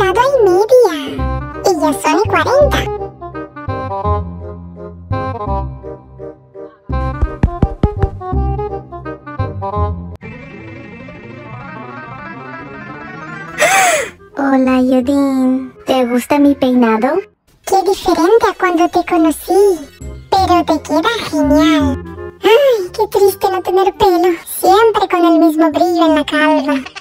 1:30 y ya son y 40. Hola, Yudin. ¿Te gusta mi peinado? Qué diferente a cuando te conocí, pero te queda genial. Ay, qué triste no tener pelo, siempre con el mismo brillo en la calva.